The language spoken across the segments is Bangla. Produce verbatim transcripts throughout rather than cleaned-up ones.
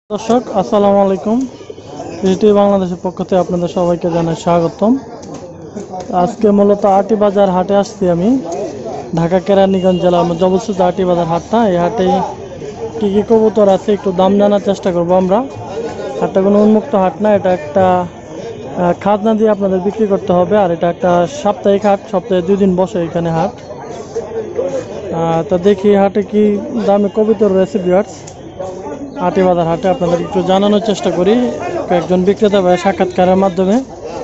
দর্শক আসসালামু আলাইকুম। বিটি বাংলাদেশের পক্ষ থেকে আপনাদের সবাইকে জানাই স্বাগতম। আজকে মূলত আটি বাজার হাটে আসছি আমি, ঢাকা কেরানীগঞ্জ জেলার মধ্যে অবস্থিত আটি বাজার হাটটা। এই হাটে কী কী কবুতর আছে একটু দাম জানার চেষ্টা করব আমরা। হাটটা কোনো উন্মুক্ত হাট না, এটা একটা খাজনা দিয়ে আপনাদের বিক্রি করতে হবে। আর এটা একটা সাপ্তাহিক হাট, সপ্তাহে দুই দিন বসে এখানে হাট। তো দেখি হাটে কি দামে কবুতর রয়েছে ভিউয়ার্স। আটি বাজার হাটে আপনাদের একটু জানানোর চেষ্টা করি কয়েকজন বিক্রেতা ভাই সাক্ষাৎকারের মাধ্যমে।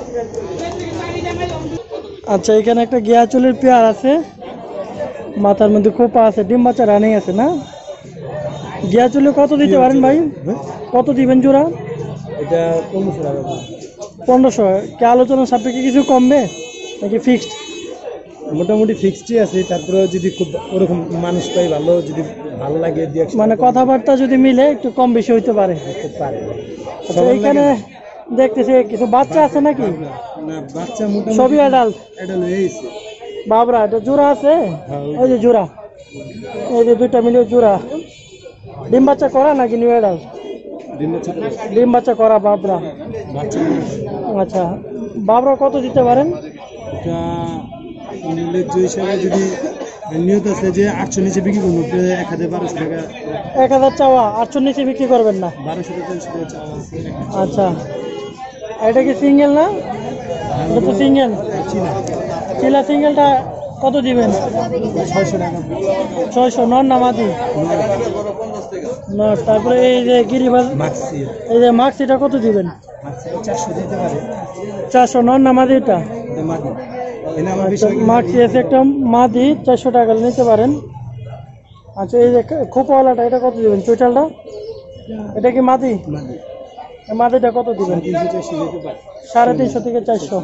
আচ্ছা, এখানে একটা গিয়াচুলির পেয়ার আছে, মাথার মধ্যে খোপা আছে, ডিম বাচ্চা রানিং আছে না? গিয়াচুলি কত দিতে পারেন ভাই? কত দিবেন জোড়া? এটা পনেরোশো টাকা। পনেরোশো কি আলোচনার সাপেক্ষে কিছু কমবে নাকি ফিক্সড? মোটামুটি ফিক্সডই আছে, তারপরে যদি খুব ওরকম মানুষ পাই ভালো, যদি ভালো লাগে দিয়ে মানে কথাবার্তা যদি মিলে একটু কম বেশি হইতে পারে। হতে পারে। আচ্ছা, এখানে দেখতেছি কিছু বাচ্চা আছে নাকি? না, বাচ্চা মোটামুটি সবই অ্যাডাল্ট। অ্যাডাল্ট হয়েছে। বাবরা এটা জোড়া আছে, হ্যাঁ, ওই যে জোড়া, এই যে দুইটা মিলে জোড়া। ডিম বাচ্চা করা নাকি নিউ অ্যাডাল্ট? ডিম বাচ্চা করে। ডিম বাচ্চা করা বাবরা। বাচ্চা আচ্ছা, বাবরা কত দিতে পারেন? এটা ন্যায্য হিসাবে যদি নিয়ত আছে যে আটশো নিচে বিক্রি করবো, এক হাজার বারোশো টাকা। এক হাজার চাওয়া, আটশোর নিচে বিক্রি করবেন না? বারোশো টাকা তিনশো টাকা চাওয়া আছে। আচ্ছা, এটা কি সিঙ্গেল না? এটা তো সিঙ্গেল। চিনা চিলা সিঙ্গেলটা কত দিবেন? ছয়শো টাকা। ছয়শো নর না মাদি? নর। তারপরে এই যে গিরিবাজ, মাক্সি এই যে মাক্স, এটা কত দিবেন? মাক্সি চারশো দিতে পারে। চারশো নর না মাদি এটা? এটা মাদি। এনে আমার আচ্ছা, বেশি মাক্সি আছে একটা মাদি, চারশো টাকা নিতে পারেন। আচ্ছা, এই যে খোপাওয়ালাটা এটা কত দিবেন? চুইটালটা এটা কি মাদি? মাদি। মাদিটা কত দিবেন? তিনশো চারশো দিতে পারে। সাড়ে তিনশো থেকে চারশো।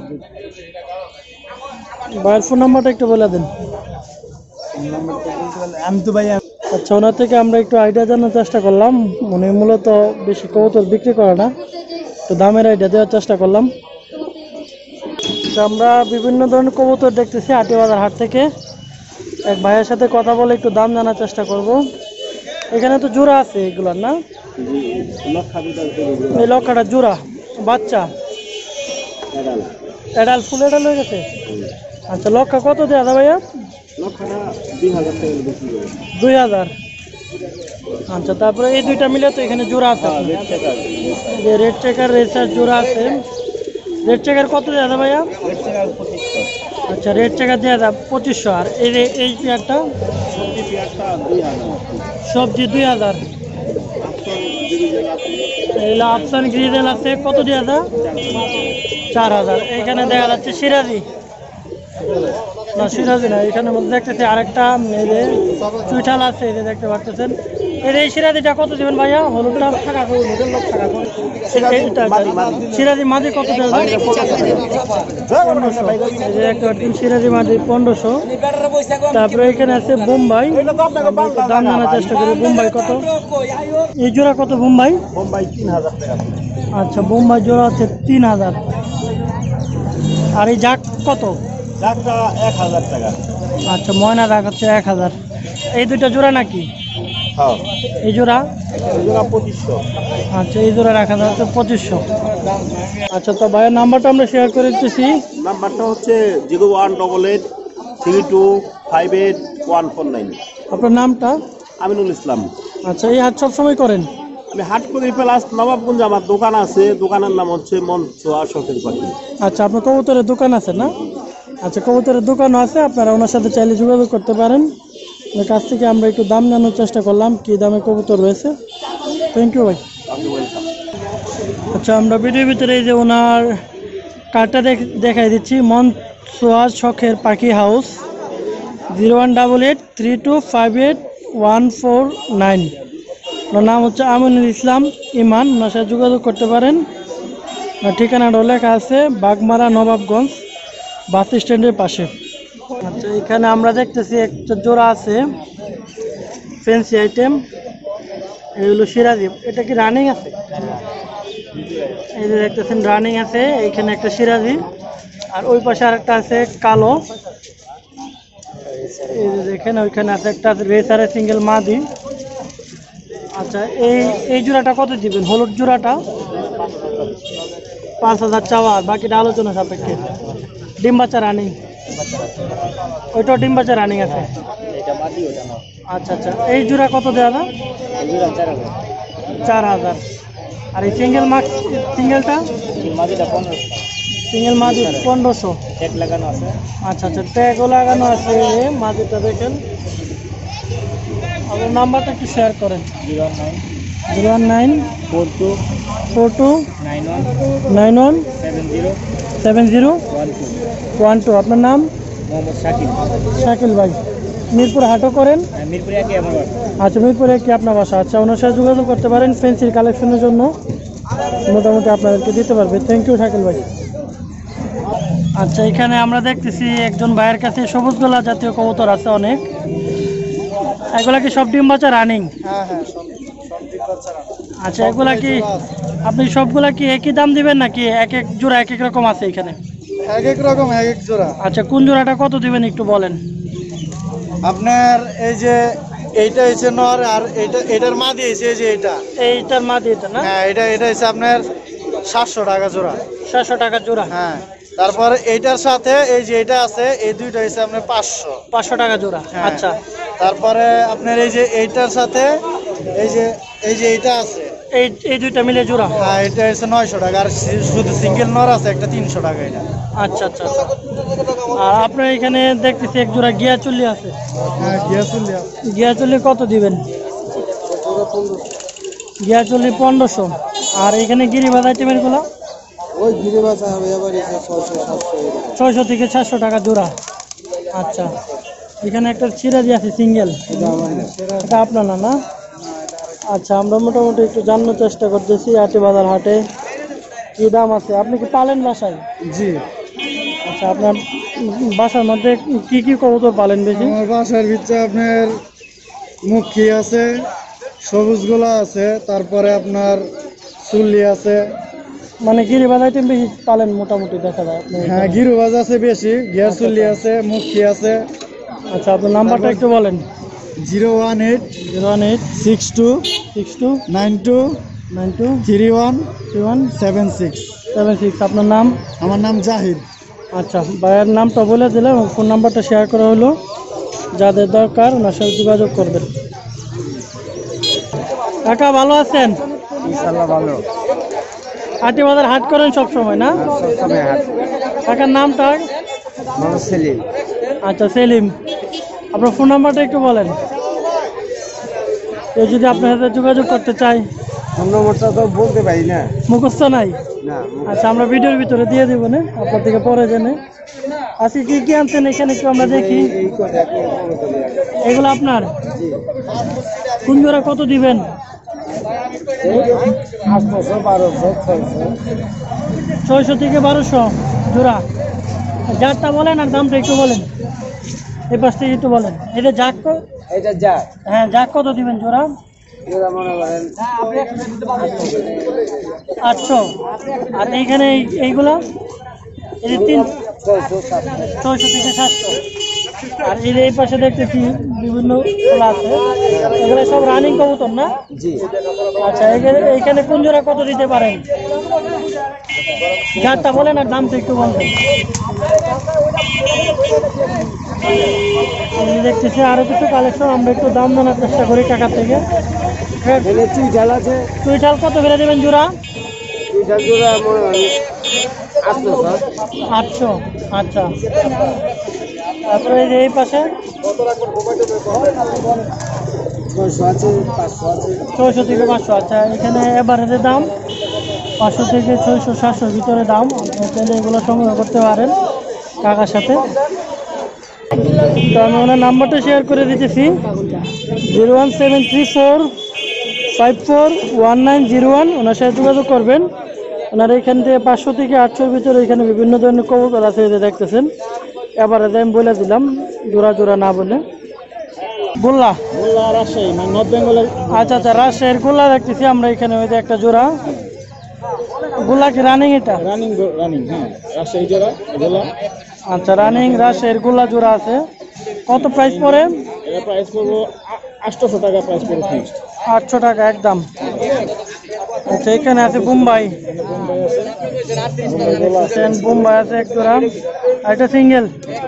ভাইয়ের ফোন নাম্বারটা একটু বলে দেন। আমি তো ভাই আচ্ছা, ওনার থেকে আমরা একটু আইডিয়া জানার চেষ্টা করলাম। উনি মূলত বেশি কবুতর বিক্রি করে না, তো দামের আইডিয়া দেওয়ার চেষ্টা করলাম। তো আমরা বিভিন্ন ধরনের কবুতর দেখতেছি আটি বাজার হাট থেকে। এক ভাইয়ের সাথে কথা বলে একটু দাম জানার চেষ্টা করব। এখানে তো জোড়া আছে এগুলার না? এই লক্ষাটা জোড়া বাচ্চা এডাল, ফুল এডাল হয়ে গেছে। আচ্ছা, লক্ষা কত দেওয়া যাবে ভাইয়া? দুই হাজার। আচ্ছা, তারপরে এই দুইটা মিলে তো এখানে জোড়া আছে, যে রেড চেকার রেসার জোড়া আছে। রেড চেকার কত দেওয়া যাবে ভাইয়া? আচ্ছা, রেড চেকার দেওয়া যাবে পঁচিশশো। আর এই এই পেয়ারটা সবজি দুই হাজার। এইগুলো আফসান গ্রিজেল আছে, কত দেওয়া যায়? চার হাজার। এখানে দেখা যাচ্ছে সিরাজি, না সিরাজি না, এখানে মধ্যে দেখতেছি আরেকটা মেয়ে চুইঠাল আছে, এই যে দেখতে পাচ্ছেন। এর এই সিরাজিটা কত দেবেন ভাইয়া? হলুদটা সিরাজি মাদি কত দেবেন? পনেরোশো। এই যে দেখতে পাচ্ছেন সিরাজি মাদি পনেরোশো। তারপরে এখানে আছে বোম্বাই, দাম জানার চেষ্টা করি। বোম্বাই কত? এই জোড়া কত বোম্বাই? বোম্বাই তিন হাজার টাকা। আচ্ছা, বোম্বাই জোড়া আছে তিন হাজার। আর এই জাক কত? জাকটা এক হাজার টাকা। আচ্ছা, ময়না জাক হচ্ছে এক হাজার। এই দুইটা জোড়া নাকি? হ্যাঁ, এই জোড়া? এই জোড়া পঁচিশশো। আচ্ছা, এই জোড়া রাখা যাচ্ছে পঁচিশশো। আচ্ছা, তো ভাইয়ের নাম্বারটা আমরা শেয়ার করে দিতেছি। নাম্বারটা হচ্ছে zero one double eight three two five eight one four nine. আপনার নামটা? আমিনুল ইসলাম। আচ্ছা, এই হাট সবসময় করেন? আমি হাট করি প্লাস নবাবগঞ্জ আমার দোকান আছে, দোকানের নাম হচ্ছে মনসোয়া শখের পাখি। আচ্ছা, আপনার কবুতরের দোকান আছে না? আচ্ছা, কবুতরের দোকানও আছে, আপনারা ওনার সাথে চাইলে যোগাযোগ করতে পারেন। ওনার কাছ থেকে আমরা একটু দাম জানার চেষ্টা করলাম, কী দামে কবুতর রয়েছে। থ্যাংক ইউ ভাই। আচ্ছা, আমরা ভিডিওর ভিতরে এই যে ওনার কার্ডটা দেখাই দিচ্ছি, মনসোয়া শখের পাখি house, zero one double eight three two five eight one four nine. ওনার নাম হচ্ছে আমিনুল ইসলাম ইমান, ওনার সাথে যোগাযোগ করতে পারেন। ঠিকানাটাও লেখা আছে বাগমারা নবাবগঞ্জ বাস স্ট্যান্ডের পাশে। আচ্ছা, এখানে আমরা দেখতেছি একটা জোড়া আছে ফ্যান্সি আইটেম, এগুলো সিরাজি। এটা কি রানিং আছে? এই যে দেখতেছেন রানিং আছে। এইখানে একটা সিরাজি, আর ওই পাশে আরেকটা আছে কালো। এই যে দেখেন ওইখানে আছে একটা রেসারের সিঙ্গেল মাদি। আচ্ছা, এই এই জোড়াটা কত দিবেন? হলুদ জোড়াটা পাঁচ হাজার চাওয়া, আর বাকিটা আলোচনা সাপেক্ষে। ডিম বাচ্চা রানিং, ওইটাও ডিম বাচ্চা রানিং আছে। আচ্ছা আচ্ছা, এই জোড়া কত দেওয়া না? চার হাজার। আর এই সিঙ্গেল মার্ক সিঙ্গেলটা সিঙ্গেল মাদি পনেরোশো। আচ্ছা আচ্ছা, ট্যাগও লাগানো আছে। মাদিটা দেখেন। আপনার নাম্বারটা একটু শেয়ার করেন। Zero one nine four two four two nine one nine one seven zero seven zero one two one two. আপনার নাম? মোহাম্মদ শাকিল। শাকিল ভাই। মিরপুর হাটও করেন? মিরপুরে একই আমার বাসা। আচ্ছা, মিরপুরে কি আপনার বাসা? আচ্ছা, ওনার সাথে যোগাযোগ করতে পারেন ফেন্সির কালেকশনের জন্য, মোটামুটি আপনাদেরকে দিতে পারবে। থ্যাংক ইউ শাকিল ভাই। আচ্ছা, এখানে আমরা দেখতেছি একজন ভাইয়ের কাছে সবুজ গলা জাতীয় কবুতর আছে অনেক। এগুলা কি সব ডিম বাচ্চা রানিং? হ্যাঁ হ্যাঁ, সব সব ডিম বাচ্চা। আচ্ছা, এগুলা কি আপনি সবগুলা কি একই দাম দিবেন নাকি এক এক জোড়া এক এক রকম আছে এখানে? এক এক রকম, এক এক জোড়া। আচ্ছা, কোন জোড়াটা কত দিবেন একটু বলেন। আপনার এই যে এইটা হচ্ছে নর, আর এটা এটার মা দিয়েছে এই যে এটা, এইটার মা দিয়ে না? হ্যাঁ, এটা এটা হচ্ছে আপনার সাতশো টাকা জোড়া। সাতশো টাকা জোড়া? হ্যাঁ, তারপর এইটার সাথে এই যে এটা আছে, এই দুইটা হচ্ছে আপনার পাঁচশো পাঁচশো টাকা জোড়া। হ্যাঁ। আচ্ছা, তারপরে আপনার এই যে এইটার সাথে এই যে এই যে এইটা আছে, এই এই দুইটা মিলে জোড়া? হ্যাঁ, এটা হচ্ছে নয়শো টাকা। আর সি- শুধু সিঙ্গেল নর আছে একটা, তিনশো টাকা এটা। আচ্ছা আচ্ছা আচ্ছা। আর আপনার এখানে দেখতেছি এক জোড়া গিয়া চুল্লি আছে। হ্যাঁ, গিয়াসুল আছে। গিয়া চুল্লি কত দিবেন? গিয়া চুল্লি পনেরোশো। আর এখানে গিরিবাজ আইটেমের গুলো? ওই গিরে বাসা হবে এবার ছয়শো সাতশো। ছয়শো থেকে সাতশো টাকা জোড়া। আচ্ছা, এখানে একটা সিরাজি আছে সিঙ্গেল, এটা আপনার না? না। আচ্ছা, আমরা মোটামুটি একটু জানার চেষ্টা করতেছি আটি বাজার হাটে কি দাম আছে। আপনি কি পালেন বাসায়? জি। আচ্ছা, আপনার বাসার মধ্যে কি কি কবুতর পালেন বেশি? আমার বাসার ভিতরে আপনার মুখী আছে, সবুজ গোলা আছে, তারপরে আপনার চুল্লি আছে। মানে গিরিবাজ আইটেম বেশি পালেন মোটামুটি দেখা যায় আপনি? হ্যাঁ, গিরুবাজ আছে বেশি, গিয়ার চুল্লি আছে, মুখী আছে। আচ্ছা, আপনার নাম্বারটা একটু বলেন। Zero one eight zero one eight six two six two nine two nine two three one three one seven six. Seven six. আপনার নাম? আমার নাম জাহিদ। আচ্ছা, ভাইয়ের নামটা বলে দিলাম, ফোন নাম্বারটা শেয়ার করা হলো। যাদের দরকার ওনার সাথে যোগাযোগ করবেন। কাকা ভালো আছেন? ইনশাআল্লাহ ভালো। হাটি বাজার হাট করেন সব সময় না? সবসময় হাট। কাকার নামটা? মোহাম্মদ সেলিম। আচ্ছা, সেলিম। আপনার ফোন নাম্বারটা একটু বলেন, কেউ যদি আপনার সাথে যোগাযোগ করতে চায়। ফোন নম্বরটা তো বলতে পারি না। মুখস্থ নাই? না। আচ্ছা, আমরা ভিডিওর ভিতরে দিয়ে দিব না, আপনার থেকে পরে জেনে। আজকে কি কি আনছেন এখানে একটু আমরা দেখি। এগুলো আপনার? কোন জোড়া কত দিবেন? আটশো বারোশো ছয়শো থেকে বারোশো জোড়া। জাতটা বলেন আর দামটা একটু বলেন, এই পাশ থেকে একটু বলেন। এটা জাক কো- এটা যা হ্যাঁ, জাক কত দিবেন জোড়া? এরা মনে করেন আটশো। আর এইখানে এই- এইগুলা এই যে তিন ছয়শো সাতশো। ছয়শো থেকে সাতশো। আর এই যে এই পাশে দেখতেছি বিভিন্ন খোলা আছে, এগুলো সব রানিং কবুতর না? জি। আচ্ছা, এইখানে এইখানে কোন জোড়া কত দিতে পারেন? জাতটা বলেন আর দামটা একটু বলবেন। আমি দেখতেছি আরো কিছু কালেকশন, আমরা একটু দাম জানার চেষ্টা করি কাকার থেকে। এখানে চুইঝাল আছে। চুইঠাল কত ফেলে দেবেন জোড়া? চুইঝাল জোড়া মনে করেন আটশো। আটশো। আচ্ছা, তারপরে এই যে এই পাশে ছয়শো আছে, পাঁচশো আছে। ছয়শো থেকে পাঁচশো। আচ্ছা, এখানে এভারেজের দাম পাঁচশো থেকে ছয়শো সাতশোর ভিতরে দাম। আপনি চাইলে এগুলো সংগ্রহ করতে পারেন কাকার সাথে। তো আমি ওনার নাম্বারটা শেয়ার করে দিতেছি, zero one seven three four five four one nine zero one. ওনার সাথে যোগাযোগ করবেন। ওনার এখান থেকে পাঁচশো থেকে আটশোর ভিতরে এখানে বিভিন্ন ধরনের কবুতর আছে, এই যে দেখতেছেন। এবারে আমি বলে দিলাম, জোড়া জোড়া না বলে। গোল্লা মোল্লা রাজশাহী, মানে নর্থ বেঙ্গলের। আচ্ছা আচ্ছা, রাজশাহীর গোল্লা দেখতেছি আমরা এখানে। ওই যে একটা জোড়া গোল্লা কি রানিং? এটা রানিং রানিং হ্যাঁ, রাজশাহী জোড়া গোলা। আচ্ছা, রানিং রাজশাহীর গোল্লা জোড়া আছে। কত প্রাইস পড়ে? এটা প্রাইস করবো আটশোশো টাকা প্রাইস করবো ফিক্সড। আটশো টাকা একদম। আচ্ছা এখানে আছে বোম্বাই, বোম্বাই আছে এক জোড়া, আর এটা সিঙ্গেল।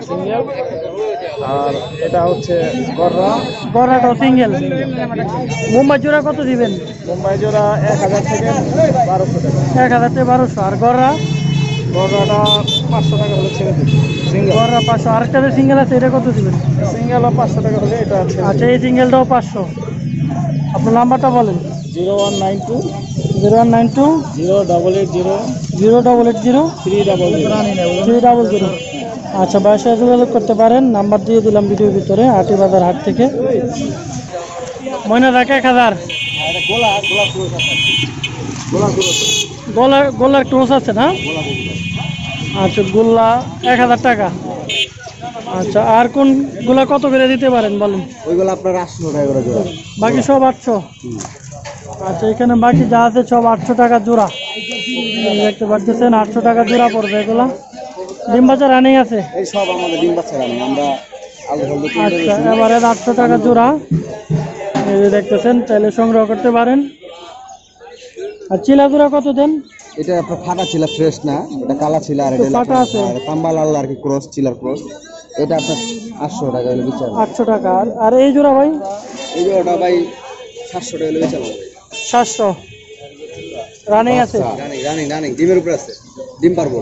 আর এটা হচ্ছে গররা, গড়াটাও সিঙ্গেল। বোম্বাই জোড়া কত দিবেন? মুম্বাই জোড়া এক হাজার থেকে বারোশো টাকা। এক হাজার থেকে বারোশো। আর গড়া? গররাটা পাঁচশো টাকা হলে ছেড়ে দিচ্ছি সিঙ্গেল। গড়া পাঁচশো। আরেকটা যে সিঙ্গেল আছে এটা কত দিবেন? সিঙ্গেলও পাঁচশো টাকা হলে এটা আছে। আচ্ছা এই সিঙ্গেলটাও পাঁচশো। আপনার নাম্বারটা বলেন। Zero one nine two zero one nine two zero double eight zero zero double eight zero three double zero. Three double zero. আচ্ছা ভাইয়ের সাথে যোগাযোগ করতে পারেন, নাম্বার দিয়ে দিলাম ভিডিওর ভিতরে। আটি বাজার হাট থেকে ময়না রাখ এক হাজার। গোলা গোলা ক্রোশ আছে, গোলা ক্রোশ, গোলার গোলার ক্রোস আছে না? গোলা গোলা। আচ্ছা গোল্লা এক হাজার টাকা। আচ্ছা আর কোন গুলা কত করে দিতে পারেন বলেন? ওইগুলো আপনার আটশো টাকা করে জোড়া। বাকি সব আটশো। আচ্ছা এখানে বাকি যা আছে সব আটশো টাকা জোড়া। এই দেখতে পাচ্ছেন আটশো টাকা জোড়া পড়বে এগুলা। ডিম বাচ্চা রানিং আছে। এই সব আমাদের ডিম বাচ্চা রানি, আমরা আলু ফালু কিনে আচ্ছা দিয়েছি। এবারে আটশো টাকা জোড়া, এই যে দেখতেছেন, চাইলে সংগ্রহ করতে পারেন। আর চিলা জোড়া কত দেন? এটা আপনার ফাটা ছিল, ফ্রেশ না, এটা কালা ছিল। আর এটা ফাটা আছে। তাম্বা লাল আর কি ক্রস, চিলার ক্রস। এটা আপনার আটশো টাকা হলে বিচার। আটশো টাকা। আর আর এই জোড়া ভাই? এই যে ওটা ভাই সাতশো টাকা হলে বিচার। সাতশো। রানিং আছে। রানিং রানিং রানিং ডিমের উপরে আছে, ডিম পারবো।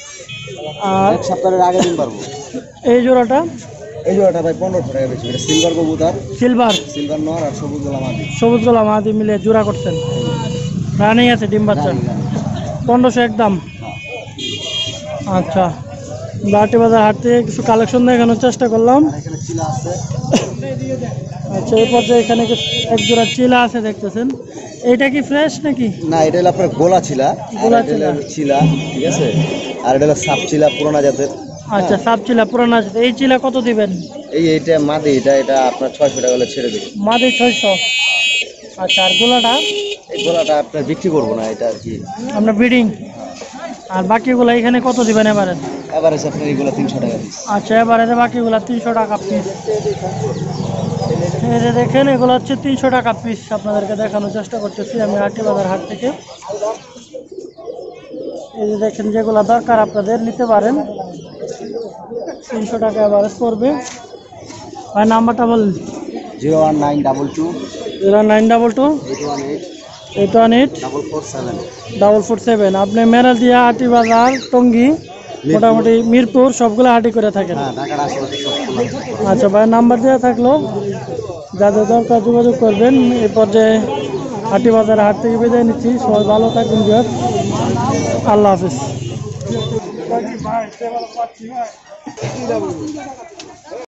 আর এক সপ্তাহের আগে ডিম পারবো। এই জোড়াটা? এই যে ওটা ভাই পনেরোশো টাকা বেশি। এটা সিলভার কবুতর, সিলভার, সিলভার নর আর সবুজ গোলা মাদি। সবুজ গোলা মাদি মিলে জোড়া করছেন। রানিং আছে ডিম বাচ্চা। পনেরোশো একদম। আচ্ছা লাটি বাজার হাট থেকে কিছু কালেকশন দেখানোর চেষ্টা করলাম। এখানে চিলা আছে। আচ্ছা এই পর্যায়ে এখানে কিছু এক জোড়া চিলা আছে দেখতেছেন। এইটা কি ফ্রেশ নাকি? না, এটা হলো আপনার গোলা চিলা, গোলা গোলা চিলা চিলা, ঠিক আছে। আর এটা হলো সাপ চিলা, পুরোনা জাতের। আচ্ছা সাপ চিলা পুরানা আছে। এই চিলা কত দিবেন? এই এইটা মাদি, এটা এটা আপনার ছয়শো টাকা হলে ছেড়ে দেবে। মাদি ছয়শো। আচ্ছা আর গোলাটা? এই গোলাটা আপনার বিক্রি করবো না, এটা আর কি আমরা ব্রিডিং। আর বাকিগুলো এখানে কত দিবেন এবারে? এবারে আপনার এইগুলো তিনশো টাকা পিস। আচ্ছা এবারে বাকিগুলো তিনশো টাকা পিস। এই যে দেখেন এগুলো হচ্ছে তিনশো টাকা পিস। আপনাদেরকে দেখানোর চেষ্টা করতেছি আমি আটি বাজার হাট থেকে। এই যে দেখেন যেগুলো দরকার আপনাদের নিতে পারেন। তিনশো টাকা এভারেজ পড়বে। ভাই নাম্বারটা বলেন। Zero one nine double two zero nine double two eight one eight eight one eight double four seven. Double four seven. আপনি মেরাদিয়া আটি বাজার টঙ্গী মোটামুটি মিরপুর সবগুলো হাটি করে থাকেন। হ্যাঁ, ঢাকার আশেপাশে সব খোলা আছে। আচ্ছা ভাই নাম্বার দেওয়া থাকলো, যাদের দরকার যোগাযোগ করবেন। এই পর্যায়ে হাটি বাজার হাট থেকে বিদায় নিচ্ছি। সবাই ভালো থাকবেন। আল্লাহ হাফিজ।